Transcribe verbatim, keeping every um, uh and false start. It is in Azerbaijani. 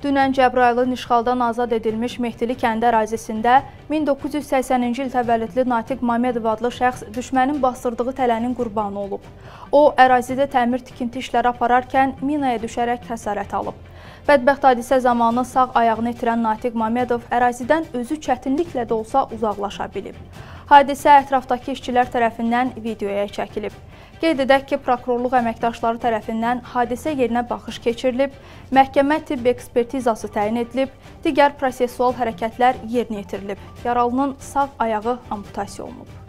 Dünən Cəbrayılın işğaldan azad edilmiş Mehdili kəndi ərazisində min doqquz yüz səksəninci il təvəllüdlü Natiq Mamedov adlı şəxs düşmənin basdırdığı tələnin qurbanı olub. O, ərazidə təmir tikinti işləri apararkən minaya düşərək xəsarət alıb. Bədbəxt hadisə zamanı sağ ayağını itirən Natiq Mamedov ərazidən özü çətinliklə də olsa uzaqlaşa bilib. Hadisə ətrafdakı işçilər tərəfindən videoya çəkilib. Qeyd edək ki, prokurorluq əməkdaşları tərəfindən hadisə yerinə baxış keçirilib, məhkəmə tibb ekspertizası təyin edilib, digər prosessual hərəkətlər yerinə yetirilib. Yaralının sağ ayağı amputasiya olunub.